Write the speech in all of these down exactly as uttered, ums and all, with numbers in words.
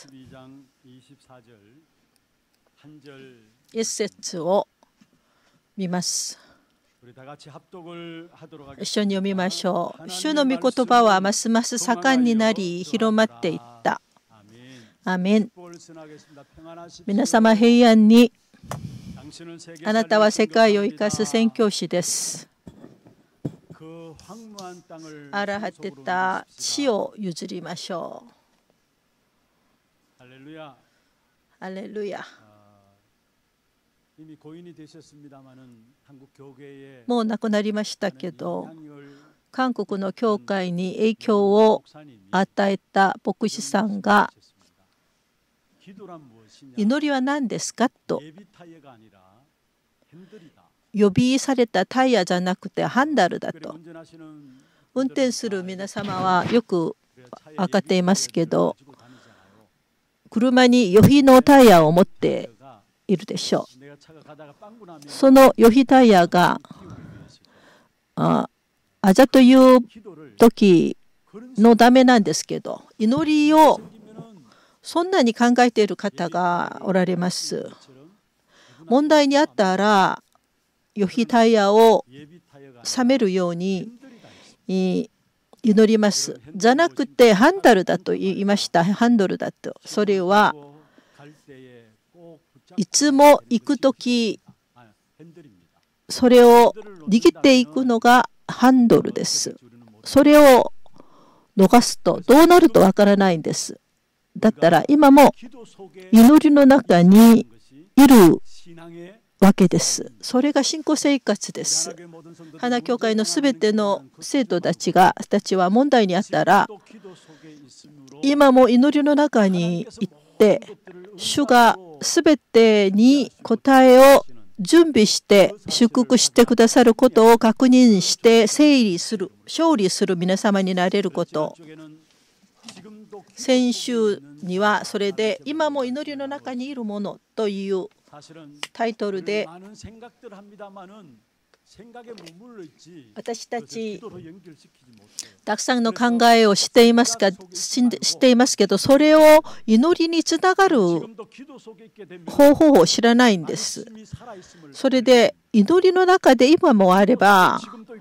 。一節を見ます。一緒に読みましょう。主の御言葉はますます盛んになり広まっていった。アメン。皆様平安に。あなたは世界を生かす宣教師です。荒果てた地を譲りましょう。ハレルヤ。もう亡くなりましたけど、韓国の教会に影響を与えた牧師さんが、祈りは何ですかと、予備されたタイヤじゃなくてハンダルだと。運転する皆様はよく分かっていますけど、車に予備のタイヤを持っているでしょう。その予備タイヤがああざという時のためなんですけど、祈りをそんなに考えている方がおられます。問題にあったら予備タイヤを冷めるように祈ります。じゃなくてハンダルだと言いました。ハンドルだと。それはいつも行くとき、それを握っていくのがハンドルです。それを逃すとどうなるとわからないんです。だったら今も祈りの中にいるわけです。それが信仰生活です。花教会のすべての生徒たちがたちは問題にあったら、今も祈りの中に行って、主がすべてに答えを準備して祝福してくださることを確認して整理する、勝利する皆様になれること。先週にはそれで今も祈りの中にいるものというタイトルで、私たちたくさんの考えをしていますか、していますけど、それを祈りにつながる方法を知らないんです。それで祈りの中で今もあれば、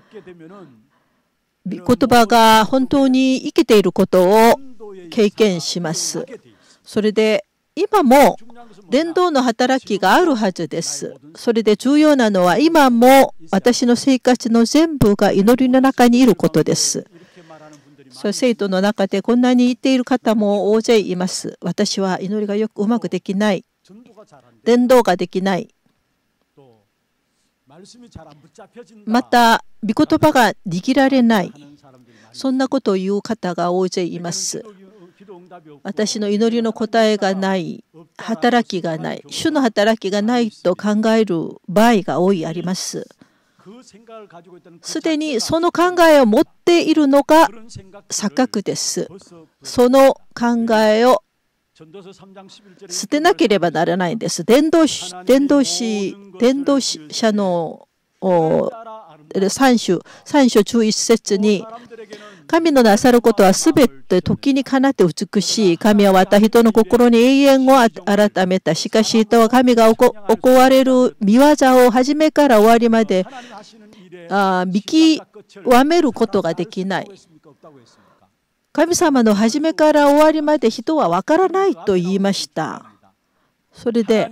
言葉が本当に生きていることを経験します。それで今も伝道の働きがあるはずです。それで重要なのは今も私の生活の全部が祈りの中にいることです。それ生徒の中でこんなに言っている方も大勢います。私は祈りがよくうまくできない。伝道ができない。また御言葉が握られない。そんなことを言う方が大勢います。私の祈りの答えがない、働きがない、主の働きがないと考える場合が多いあります。すでにその考えを持っているのが錯覚です。その考えを捨てなければならないんです。伝道師、伝道師、伝道者の三章、三章中一節に、神のなさることはすべて時にかなって美しい。神はまた人の心に永遠を改めた。しかし人は神が行われる見業を初めから終わりまであ見極めることができない。神様の初めから終わりまで人は分からないと言いました。それで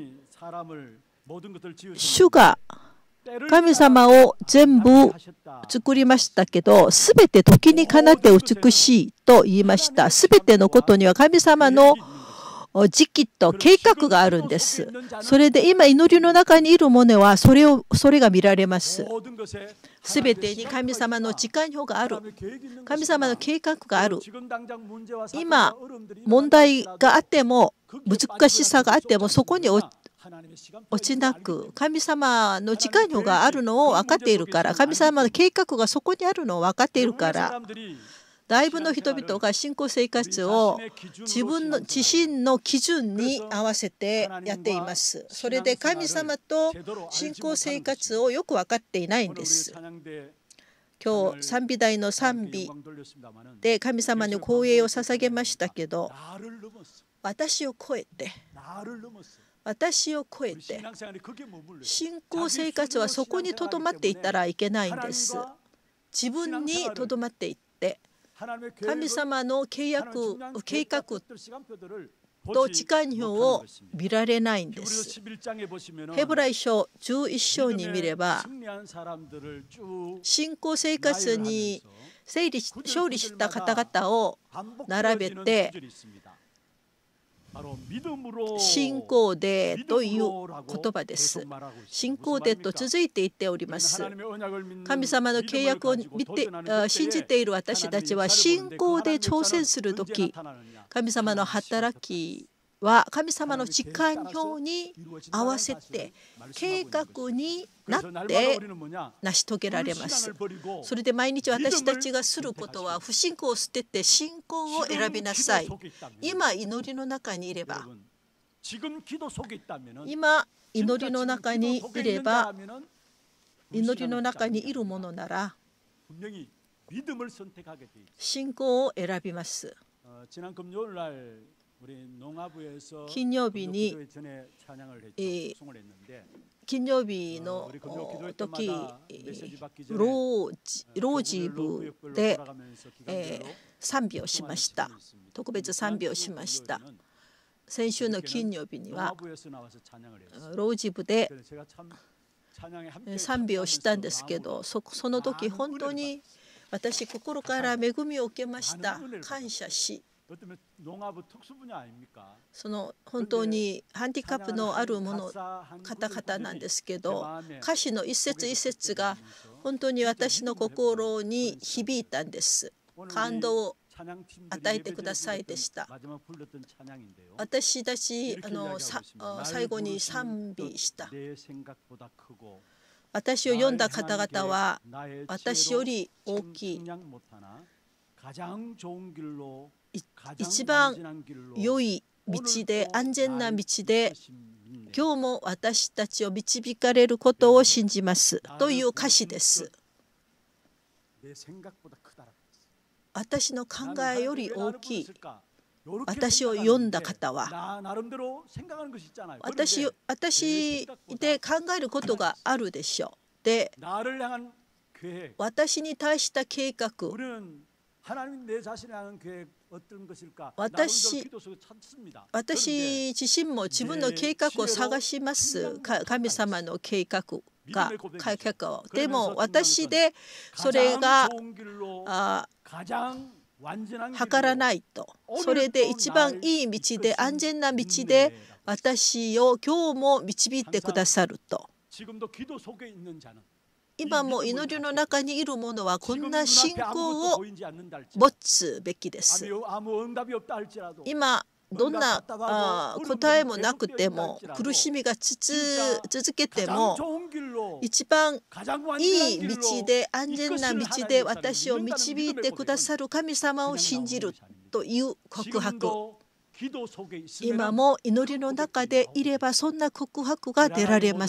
主が神様を全部作りましたけど、すべて時にかなって美しいと言いました。すべてのことには神様の時期と計画があるんです。それで今祈りの中にいる者はそれを、それが見られます。すべてに神様の時間表がある。神様の計画がある。今問題があっても、難しさがあっても、そこに落ちなく神様の時間表があるのを分かっているから、神様の計画がそこにあるのを分かっているから、だいぶの人々が信仰生活を自分の自身の基準に合わせてやっています。それで神様と信仰生活をよく分かっていないんです。 今日賛美台の賛美で神様に光栄を捧げましたけど、私を超えて私を超えて信仰生活はそこにとどまっていったらいけないんです。自分にとどまっていって神様の契約計画と時間表を見られないんです。ヘブライ書じゅういっ章に見れば、信仰生活に勝利した方々を並べて、信仰でという言葉です。信仰でと続いていっております。神様の契約を見て信じている私たちは信仰で挑戦するとき、神様の働きは神様の時間表に合わせて計画になって成し遂げられます。それで毎日私たちがすることは不信仰を捨てて信仰を選びなさい。今祈りの中にいれば今祈りの中にいれば祈りの中にいるものなら信仰を選びます。金曜日に、えー、金曜日の時ロージ、ロージ部で、えー、賛美をしました。特別賛美をしました。先週の金曜日にはロージ部で賛美をしたんですけど、そ、その時本当に私心から恵みを受けました。感謝し、その本当にハンディカップのあるもの方々なんですけど、歌詞の一節一節が本当に私の心に響いたんです。感動を与えてくださいでした。私たちあのさ最後に賛美した。私を読んだ方々は私より大きい、一番良い道で安全な道で今日も私たちを導かれることを信じますという歌詞です。私の考えより大きい、私を読んだ方は私、私で考えることがあるでしょう。で、私に対した計画、私, 私自身も自分の計画を探します。神様の計画が計画を。でも私でそれがあ図らないと、それで一番いい道で安全な道で私を今日も導いてくださると。今も祈りの中にいる者はこんな信仰を持つべきです。今どんな答えもなくても苦しみが続けても一番いい道で安全な道で私を導いてくださる神様を信じるという告白、今も祈りの中でいればそんな告白が出られます。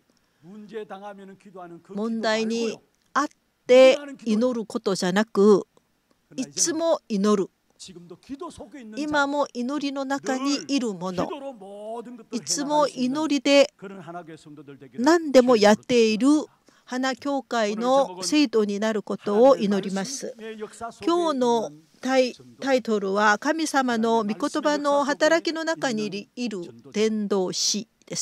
問題にあって祈ることじゃなく、いつも祈る。今も祈りの中にいるもの、いつも祈りで何でもやっている花教会の生徒になることを祈ります。今日のタイ、タイトルは神様の御言葉の働きの中にいる伝道師です。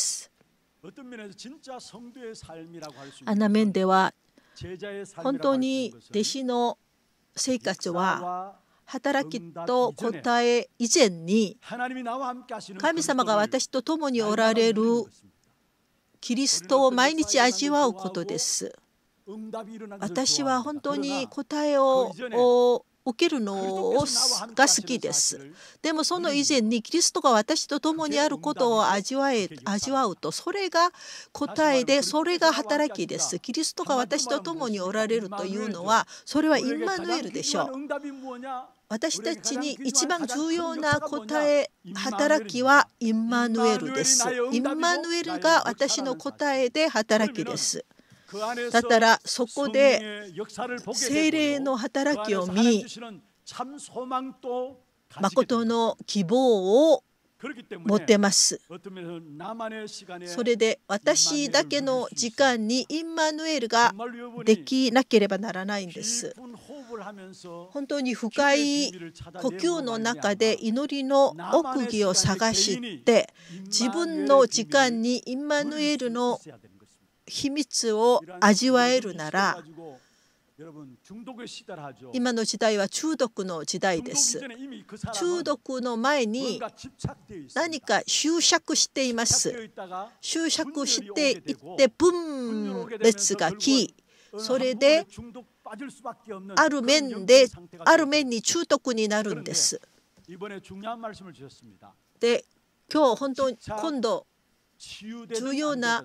あの面では本当に弟子の生活は働きと答え以前に神様が私と共におられるキリストを毎日味わうことです。私は本当に答えを受けるのが好きです。でもその以前にキリストが私と共にあることを味わえ、味わうと、それが答えで、それが働きです。キリストが私と共におられるというのは、それはインマヌエルでしょう。私たちに一番重要な答え、働きはインマヌエルです。インマヌエルが私の答えで働きです。 だったらそこで聖霊の働きを見、誠の希望を持てます。それで私だけの時間にインマヌエルができなければならないんです。本当に深い呼吸の中で祈りの奥義を探して自分の時間にインマヌエルの秘密を味わえるなら、今の時代は中毒の時代です。中毒の前に何か執着しています。執着していって分裂がき、それである面である面に中毒になるんです。で、今日本当に今度重要な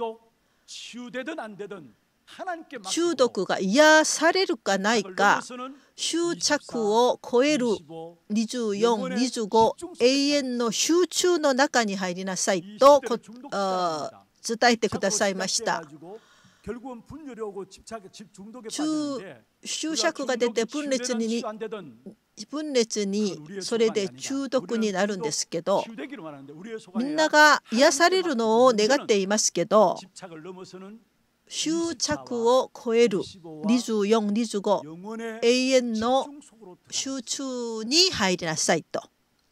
中毒が癒されるかないか、執着を超えるにじゅうよん、にじゅうご永遠の集中の中に入りなさいと伝えてくださいました。執着が出て分裂に分裂にそれで中毒になるんですけど、みんなが癒されるのを願っていますけど、執着を超えるにじゅうよん、にじゅうご永遠の集中に入りなさいと。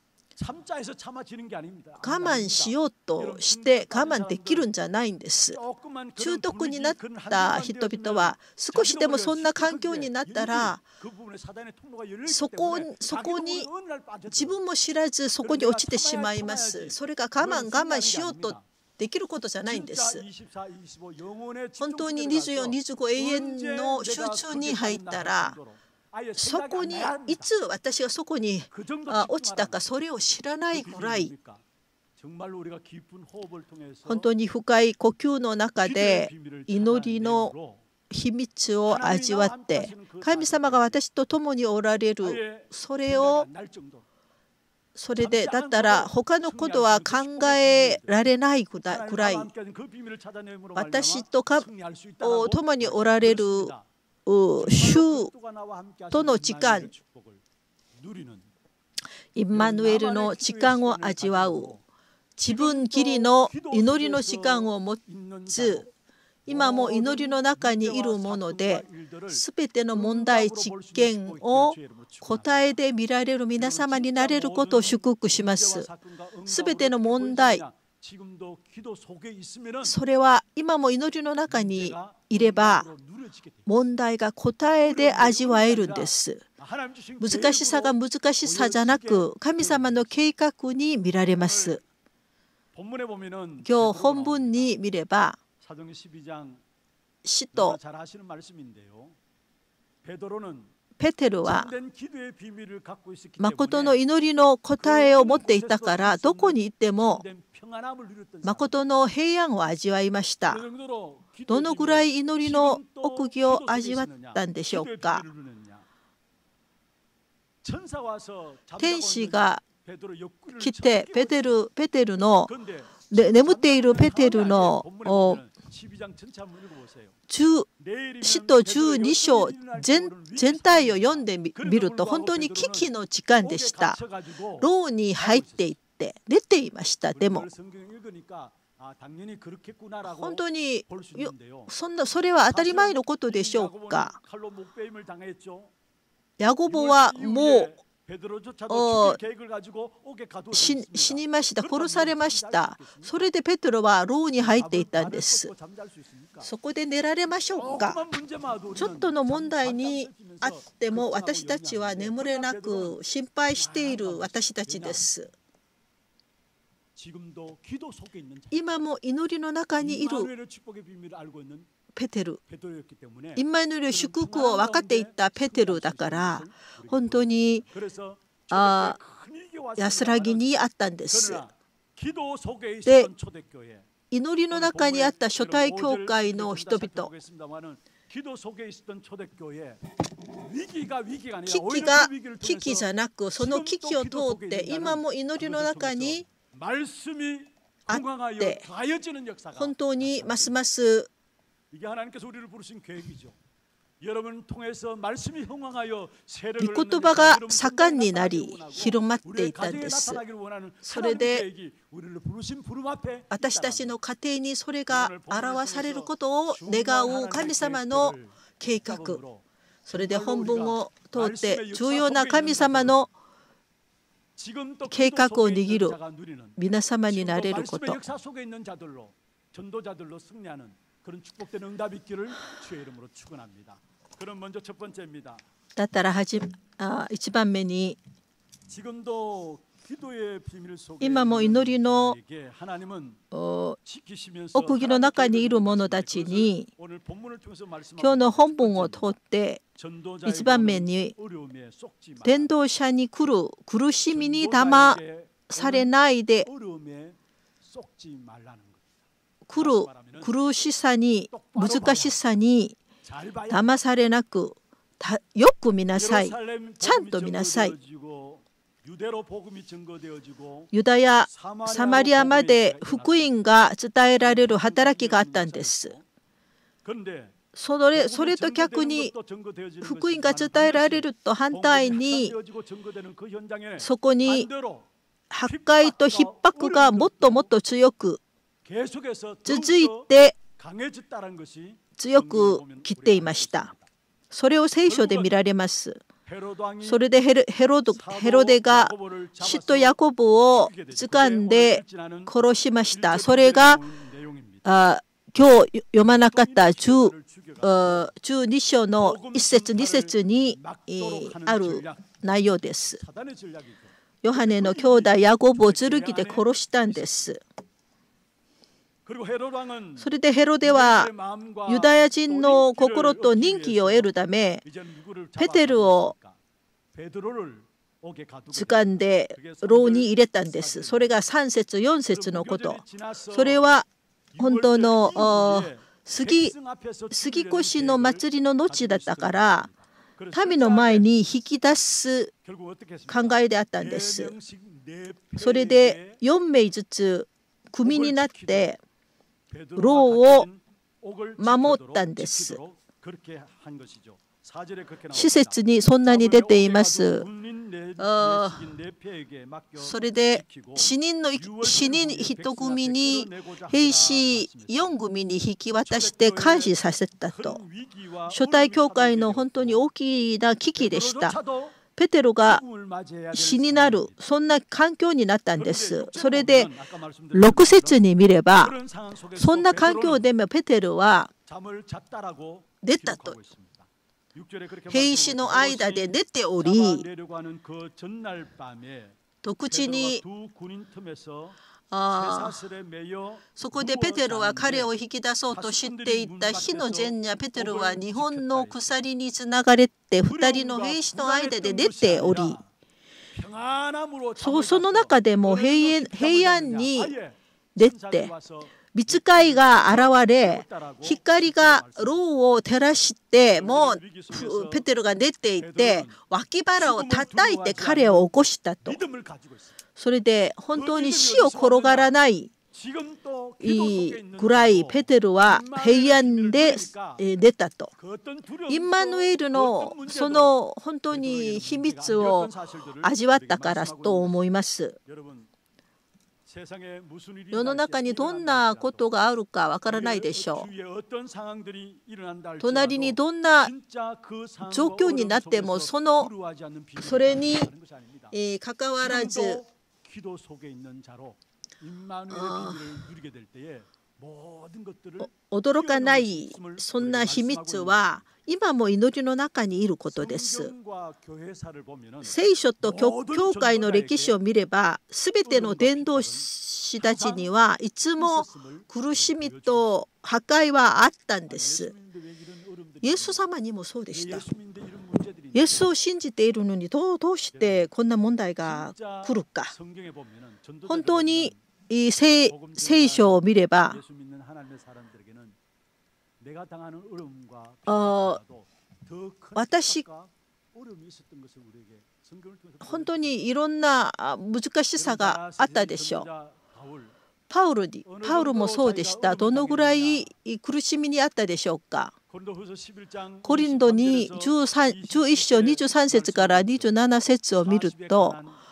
我慢しようとして我慢できるんじゃないんです。中毒になった人々は少しでもそんな環境になったら、そこ、そこに自分も知らずそこに落ちてしまいます。それが我慢我慢しようとできることじゃないんです。本当ににじゅうよん、にじゅうご永遠の集中に入ったら、そこにいつ私がそこに落ちたかそれを知らないぐらい、本当に深い呼吸の中で祈りの秘密を味わって、神様が私と共におられる、それをそれでだったら他のことは考えられないぐらい、私と共におられる主との時間、インマヌエルの時間を味わう、自分きりの祈りの時間を持つ、今も祈りの中にいるもので、すべての問題実験を答えで見られる皆様になれることを祝福します。すべての問題、それは今も祈りの中にいれば問題が答えで味わえるんです。難しさが難しさじゃなく、神様の計画に見られます。今日本文に見れば、使徒ペテルは誠の祈りの答えを持っていたから、どこに行っても誠の平安を味わいました。どのぐらい祈りの奥義を味わったんでしょうか。天使が来てペテル、ペテルの眠っているペテルの使徒じゅうに章 全, 全体を読んでみると、本当に危機の時間でした。牢に入っていって出ていました。でも本当にそんなそれは当たり前のことでしょうか。ヤコブはもう死にました、殺されました。それでペテロは牢に入っていたんです。そこで寝られましょうか。ちょっとの問題にあっても私たちは眠れなく心配している私たちです。今も祈りの中にいるペテル、インマヌエル祝福を分かっていたペテルだから、本当にあ安らぎにあったんです。で、祈りの中にあった初代教会の人々、危機が危機じゃなく、その危機を通って今も祈りの中にあって、本当にますます御言葉が盛んになり広まっていたんです。それで私たちの家庭にそれが表されることを願う神様の計画、それで本文を通って重要な神様の計画を握る皆様になれること、だったらはじあいちばんめに、今も祈りの奥義の中にいる者たちに、今日の本文を通っていちばんめに、伝道者に来る苦しみに騙されないで、来る苦しさに難しさに騙されなく、よく見なさい、ちゃんと見なさい。ユダヤ、サマリアまで福音が伝えられる働きがあったんです。それ、それと逆に福音が伝えられると反対に、そこに迫害と逼迫がもっともっと強く続いて強く来ていました。それを聖書で見られます。それでヘロ、ヘロド、ヘロデが使徒ヤコブを掴んで殺しました。それがあ今日読まなかったじゅうに章のいっ節に節にある内容です。ヨハネの兄弟ヤコブを剣で殺したんです。それでヘロデはユダヤ人の心と人気を得るため、ペテルを掴んで牢に入れたんです。それがさん節よん節のこと。それは本当の杉杉越の祭りの後だったから、民の前に引き出す考えであったんです。それでよん名ずつ組になって牢を守ったんです。施設にそんなに出ています。それで死人の死人一組に兵士よん組に引き渡して監視させたと。初代教会の本当に大きな危機でした。ペテロが死になる、そんな環境になったんです。それでろく節に見れば、そんな環境でもペテロは出たと。兵士の間で出ており、特地にあそこでペテロは彼を引き出そうとしていた日の前夜、ペテロは日本の鎖につながれてふたりの兵士の間で出ており、そ, その中でも 平, 平安に出て、御使いが現れ、光が牢を照らして、もうペテロが出ていて、脇腹を叩いて彼を起こしたと。それで本当に死を転がらないぐらいペテロは平安で出たと。インマヌエルのその本当に秘密を味わったからと思います。世の中にどんなことがあるかわからないでしょう。隣にどんな状況になっても、そのそれにかかわらず驚かない、そんな秘密は今も祈りの中にいることです。聖書と教会の歴史を見れば、すべての伝道師たちにはいつも苦しみと破壊はあったんです。イエス様にもそうでした。イエスを信じているのにどう、どうしてこんな問題が来るか。本当に 聖, 聖書を見れば、あ私本当にいろんな難しさがあったでしょう。 パウロに、パウロもそうでした。どのぐらい苦しみにあったでしょうか。コリントにじゅういっ章にじゅうさん節からにじゅうなな節を見ると、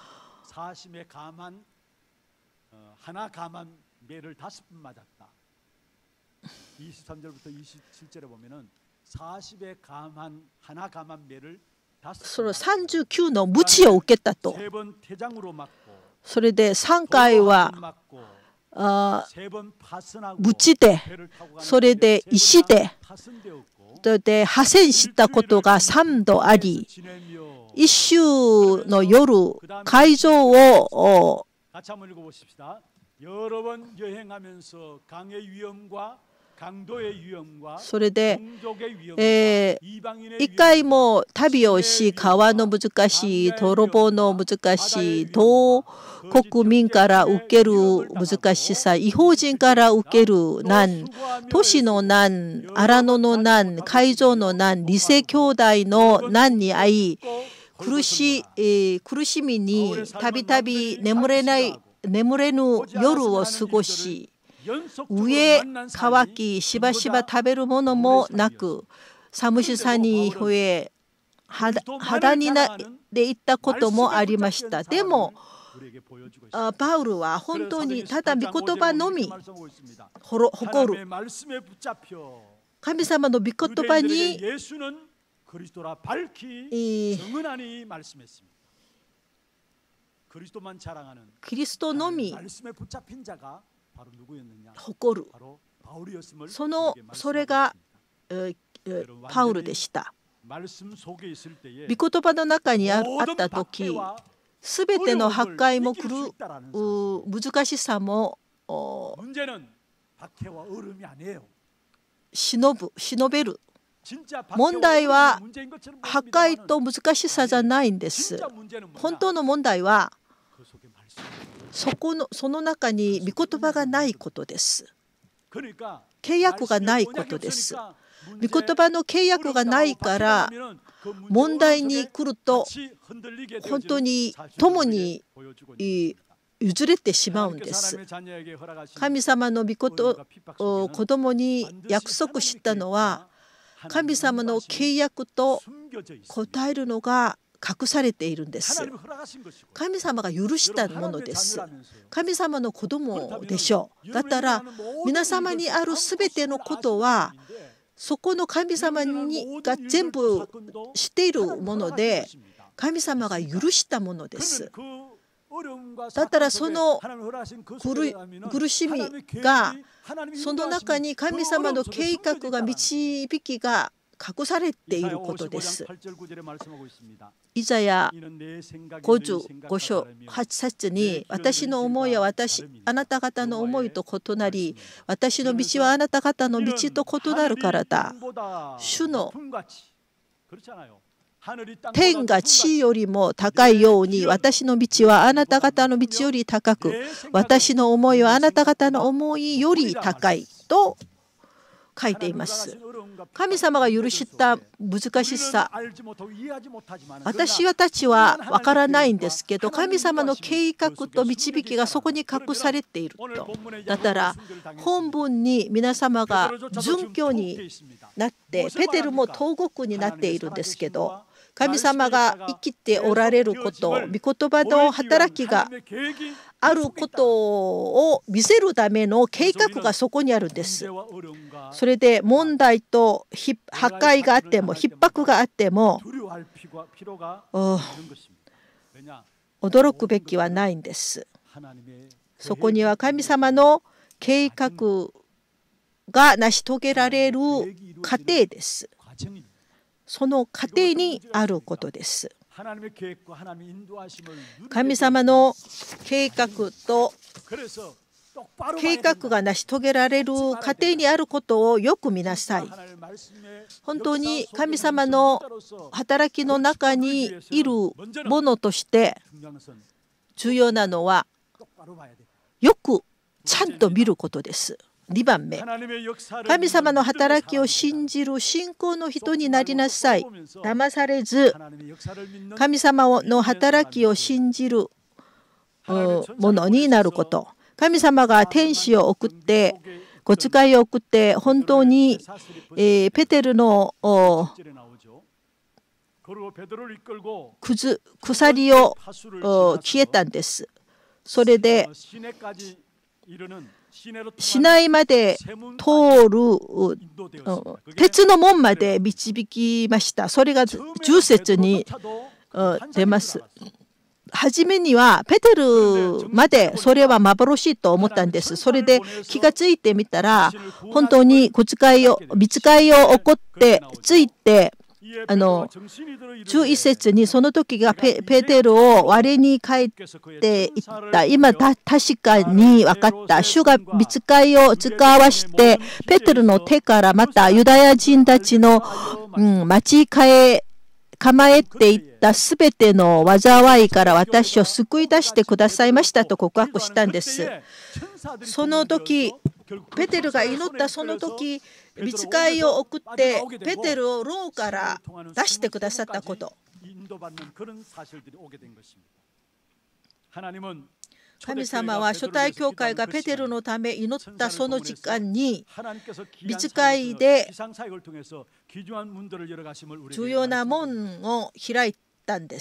そのさんじゅうきゅうの鞭を受けたと。それでさんかいはあ鞭で、それで石で、それで破線したことがさんどあり、一週の夜海上をそれで、えー、一回も旅をし、川の難しい、泥棒の難しい、同国民から受ける難しさ、異邦人から受ける難、都市の難、荒野の難、海上の難、理性兄弟の難に遭い、苦し、えー、苦しみにたびたび眠れない、眠れぬ夜を過ごし、上乾きしばしば食べるものもなく、寒しさに増え肌になっていったこともありました。でもパウルは本当にただ御言葉のみ誇る。神様の御言葉にキリストのみ誇る。そのそれが、えー、パウルでした。御言葉の中にあった時、すべての破壊も来る難しさも忍ぶ忍べる。問題は破壊と難しさじゃないんです。本当の問題はそこのその中に御言葉がないことです。契約がないことです。御言葉の契約がないから問題に来ると本当に共に譲れてしまうんです。神様の御事を子供に約束したのは神様の契約と答えるのが隠されているんです。神様が許したものです。神様の子供でしょう。だったら皆様にあるすべてのことはそこの神様にが全部しているもので神様が許したものです。だったらその苦しみがその中に神様の計画が導きが隠されていることです。イザヤごじゅうご章はち節に私の思いは私あなた方の思いと異なり私の道はあなた方の道と異なるからだ。主の天が地よりも高いように私の道はあなた方の道より高く私の思いはあなた方の思いより高いと書いています。神様が許した難しさ、私たちは分からないんですけど神様の計画と導きがそこに隠されていると。だったら本文に皆様が殉教になってペテルも投獄になっているんですけど神様が生きておられること、御言葉の働きがあることを見せるための計画がそこにあるんです。それで問題と破壊があっても、逼迫があっても、驚くべきはないんです。そこには神様の計画が成し遂げられる過程です。その過程にあることです。神様の計画と計画が成し遂げられる過程にあることをよく見なさい。本当に神様の働きの中にいるものとして重要なのはよくちゃんと見ることです。にばんめ、神様の働きを信じる信仰の人になりなさい。騙されず神様の働きを信じるものになること。 神様が天使を送って御使いを送って本当に、えー、ペテルのくず鎖を消えたんです。それで市内まで通る鉄の門まで導きました。それがじゅう節に出ます。初めにはペテルまでそれは幻と思ったんです。それで気がついてみたら本当に御使いを御使いを起こってついてあのじゅういち節にその時が ペ, ペテルを我に帰っていった。今た確かに分かった。主が御使いを使わしてペテルの手からまたユダヤ人たちの、うん、待ち替え構えていったすべての災いから私を救い出してくださいましたと告白したんです。その時ペテルが祈ったその時御使いを送ってペテルを牢から出してくださったこと。神様は初代教会がペテルのため祈ったその時間に御使いで重要な門を開いたんです。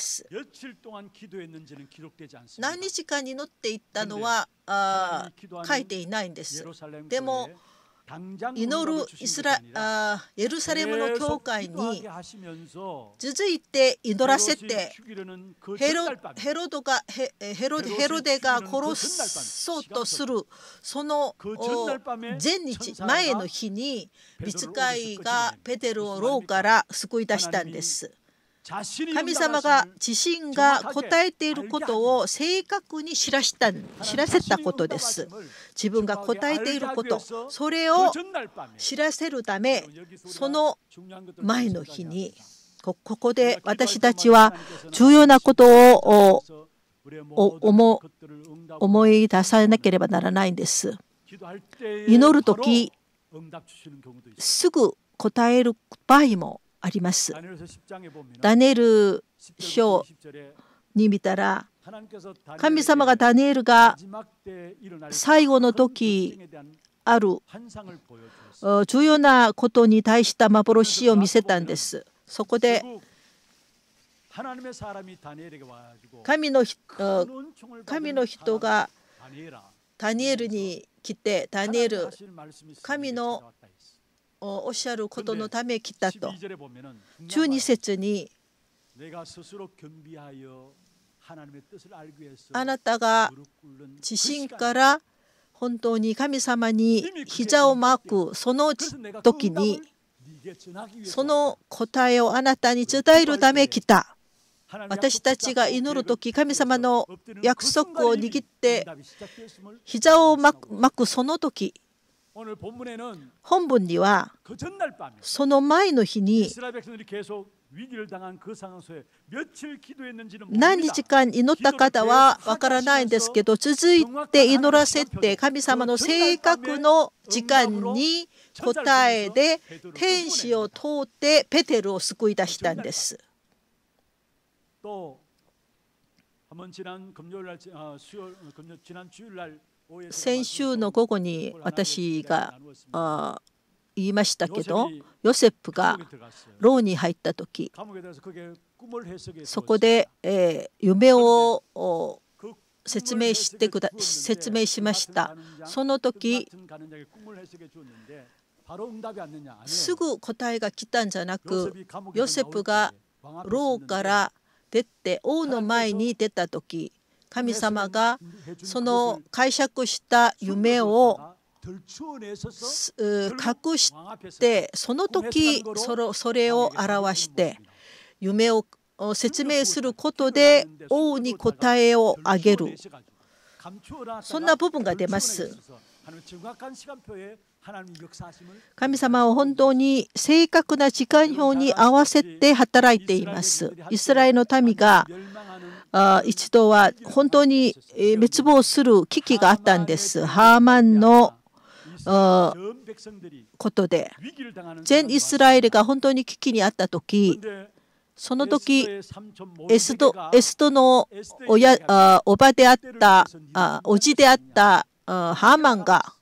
何日間祈っていったのはあ書いていないんです。でも祈るイスラあエルサレムの教会に続いて祈らせてヘロ、ヘロドがヘヘロヘロデが殺そうとするその前日前の日に御使いがペテルを牢から救い出したんです。神様が自身が答えていることを正確に知らした、知らせたことです。自分が答えていること、それを知らせるため、その前の日に、ここで私たちは重要なことを思、思い出さなければならないんです。祈るとき、すぐ答える場合もあります。ダニエル書に見たら神様がダニエルが最後の時ある重要なことに対した幻を見せたんです。そこで神の神の人がダニエルに来てダニエル神のおっしゃることのため来たと。じゅうに節にあなたが自身から本当に神様に膝をまくその時にその答えをあなたに伝えるため来た。私たちが祈るとき神様の約束を握って膝をまくその時本文にはその前の日に何日間祈った方はわからないんですけど続いて祈らせて神様の正確の時間に答えで天使を通ってペテルを救い出したんです。先週の午後に私が言いましたけどヨセフが牢に入った時そこで、えー、夢を説明してくだ説明しました。その時すぐ答えが来たんじゃなくヨセフが牢から出て王の前に出た時神様がその解釈した夢を隠してその時それを表して夢を説明することで王に答えをあげるそんな部分が出ます。神様は本当に正確な時間表に合わせて働いています。イスラエルの民が一度は本当に滅亡する危機があったんです。ハーマンのことで全イスラエルが本当に危機にあった時その時エスド、エスドの親おばであったおじであったハーマンが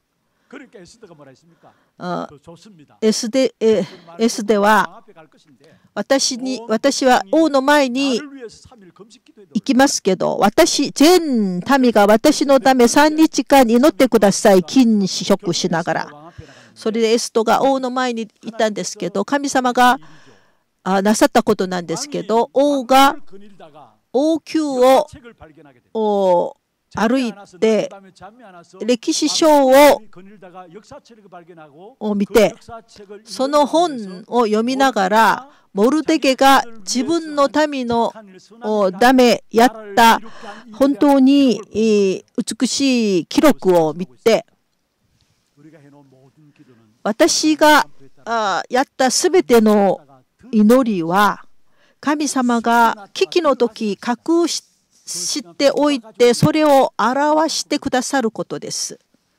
エスで、エスでは私に私は王の前に行きますけど、私全民が私のためさんにちかん祈ってください、禁食しながら。それでエストが王の前にいたんですけど、神様がなさったことなんですけど、王が王宮を歩いて歴史書を見て、その本を読みながら、モルデケが自分の民のためやった本当に美しい記録を見て、私がやったすべての祈りは神様が危機の時隠しておいて、それを表してくださることです。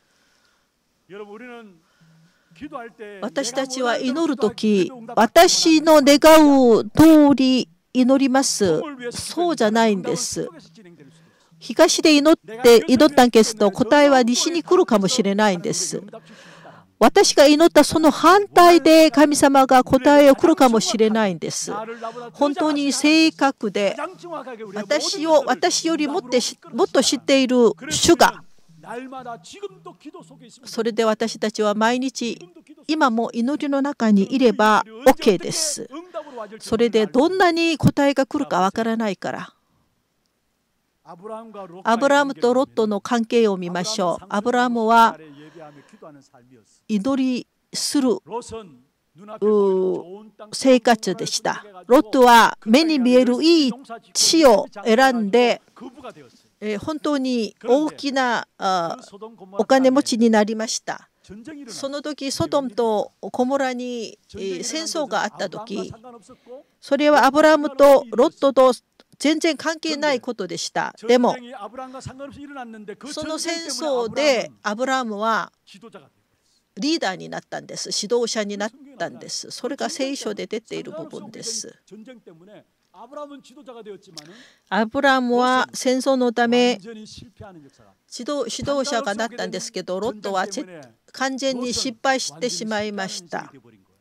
私たちは祈るとき、私の願う通り祈ります。そうじゃないんです。東で祈って祈ったんですと、答えは西に来るかもしれないんです。私が祈ったその反対で神様が答えを来るかもしれないんです。本当に正確で、私を私よりもっともっと知っている主が、それで私たちは毎日今も祈りの中にいれば OK です。それでどんなに答えが来るかわからないから。アブラハムとロットの関係を見ましょう。アブラハムは祈りする生活でした。ロットは目に見えるいい地を選んで、本当に大きなお金持ちになりました。その時ソドムとゴモラに戦争があった時、それはアブラハムとロットと全然関係ないことでした。でもその戦争でアブラハムはリーダーになったんです。指導者になったんです。それが聖書で出ている部分です。アブラハムは戦争のため指導、指導者がなったんですけど、ロットは完全に失敗してしまいました。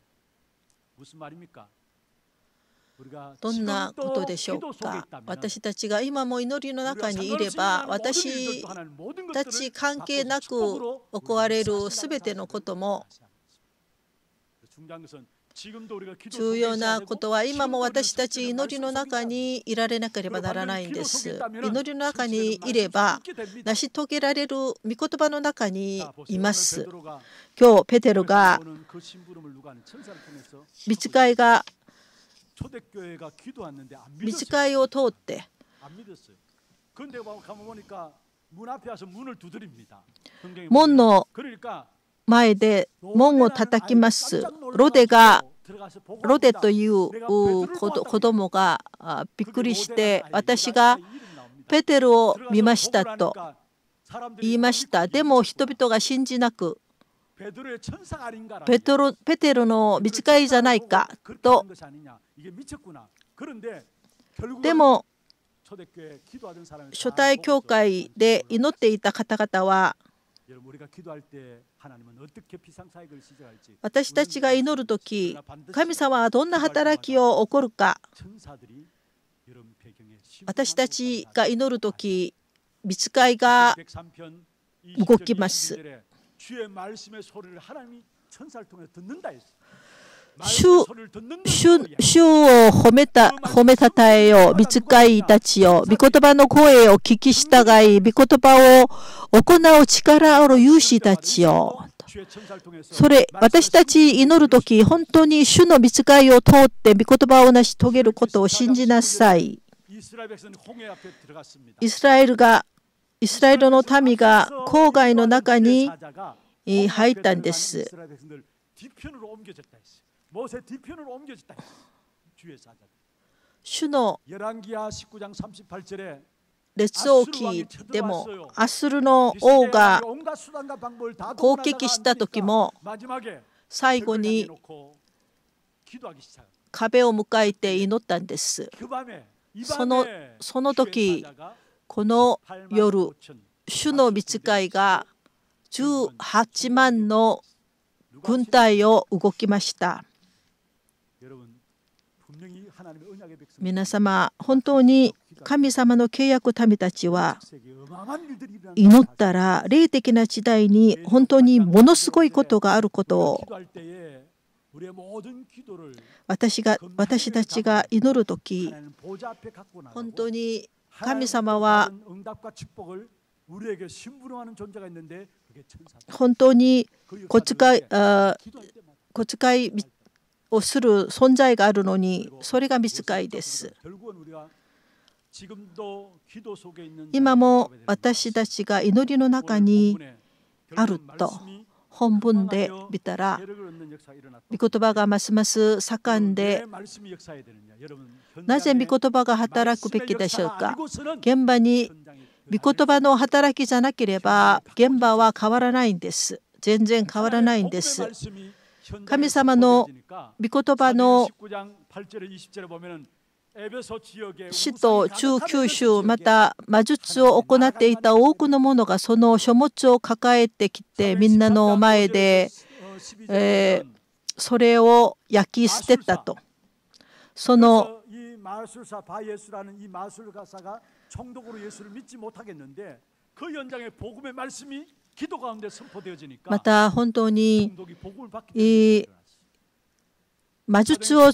どんなことでしょうか。私たちが今も祈りの中にいれば、私たち関係なく行われるすべてのことも、重要なことは今も私たち祈りの中にいられなければならないんです。祈りの中にいれば成し遂げられる御言葉の中にいます。今日ペテロが御使いが御使いを通って門の前で門を叩きます。ロデがロデという子供がびっくりして、私がペテロを見ましたと言いました。でも人々が信じなく、ペテロ、ペテロの御使いじゃないかと。でも初代教会で祈っていた方々は、私たちが祈るとき、神様はどんな働きを起こるか、私たちが祈るとき、御使いが動きます。主, 主, 主を褒めた褒めたたえよ、御使いたちよ、御言葉の声を聞き従い、御言葉を行う力ある勇士たちよ。それ、私たち祈るとき、本当に主の御使いを通って御言葉を成し遂げることを信じなさい。イスラエルが、イスラエルの民が郊外の中に入ったんです。主の列王記でも、アスルの王が攻撃した時も、最後に壁を迎えて祈ったんです。その、その時、この夜、主の御使いがじゅうはちまんの軍隊を動きました。皆様、本当に神様の契約民たちは祈ったら霊的な時代に本当にものすごいことがあることを私が私たちが祈るとき、本当に神様は本当に小遣い、小遣いをする存在があるのに、それが御使いです。今も私たちが祈りの中にあると本文で見たら、御言葉がますます盛んで、なぜ御言葉が働くべきでしょうか。現場に御言葉の働きじゃなければ現場は変わらないんです。全然変わらないんです。神様の御言葉の使徒中九州、また魔術を行っていた多くの者がその書物を抱えてきて、みんなの前で、えー、それを焼き捨てたと。そのまた本当に魔術を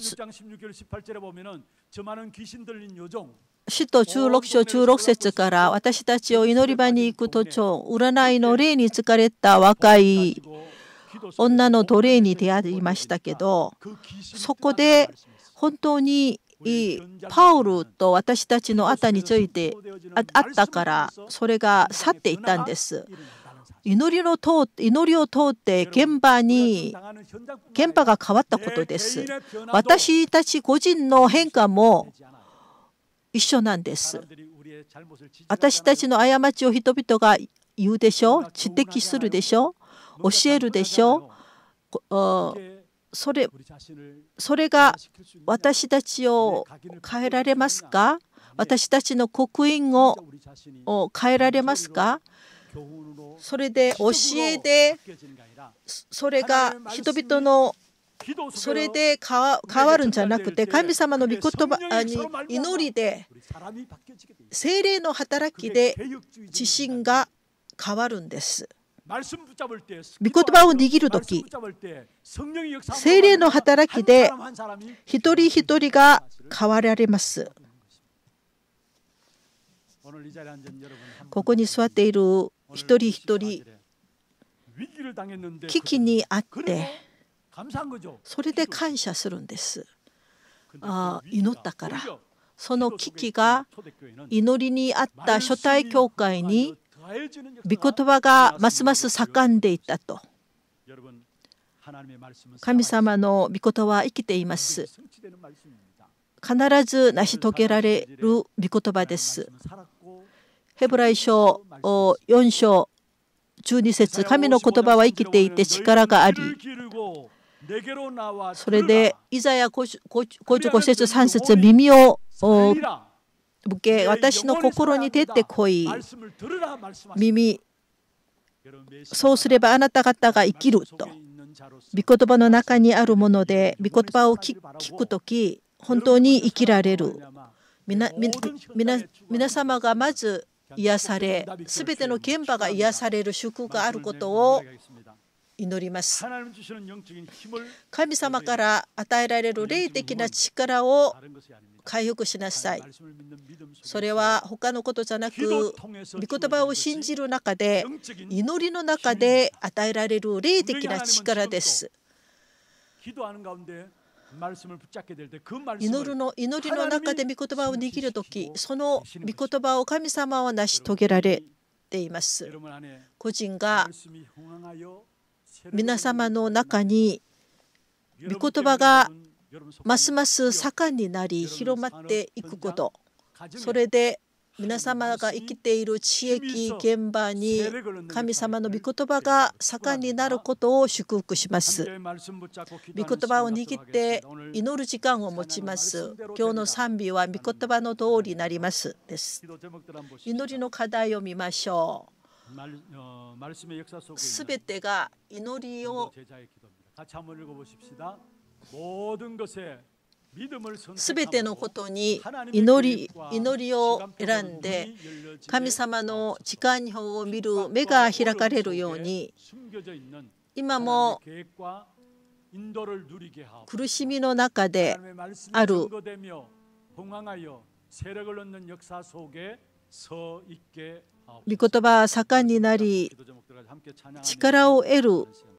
使徒じゅうろく章じゅうろく節から私たちを祈り場に行く途中、占いの霊に疲れた若い女の奴隷に出会いましたけど、そこで本当にパウルと私たちの後についてあったから、それが去っていったんです。祈りの通って祈りを通って現場に現場が変わったことです。私たち個人の変化も一緒なんです。私たちの過ちを人々が言うでしょ、指摘するでしょ、教えるでしょ。それ、それが私たちを変えられますか？私たちの刻印を変えられますか？それで教えで、それが人々のそれで変わるんじゃなくて、神様の御言葉に祈りで、聖霊の働きで自信が変わるんです。御言葉を握るとき、聖霊の働きで一人一人が変わられます。ここに座っている一人一人、危機にあってそれで感謝するんです。ああ、祈ったから。その危機が祈りにあった初代教会に御言葉がますます盛んでいったと。神様の御言葉は生きています。必ず成し遂げられる御言葉です。ヘブライ書よん章じゅうに節、神の言葉は生きていて力があり、それでイザヤごじゅうご節さん節、耳を向け私の心に出てこい、耳、そうすればあなた方が生きると。御言葉の中にあるもので、御言葉を聞くとき本当に生きられる。皆様がまず癒され、すべての現場が癒される祝福があることを祈ります。神様から与えられる霊的な力を回復しなさい。それは他のことじゃなく、御言葉を信じる中で、祈りの中で与えられる霊的な力です。祈るの祈りの中で御言葉を握るとき、その御言葉を神様は成し遂げられています。個人が皆様の中に御言葉がますます盛んになり広まっていくこと、それで皆様が生きている地域現場に神様の御言葉が盛んになることを祝福します。御言葉を握って祈る時間を持ちます。今日の賛美は御言葉の通りになりますです。祈りの課題を見ましょう。 すべてが祈りをすべてのことに祈り、祈りを選んで神様の時間表を見る目が開かれるように、今も苦しみの中である御言葉は盛んになり力を得る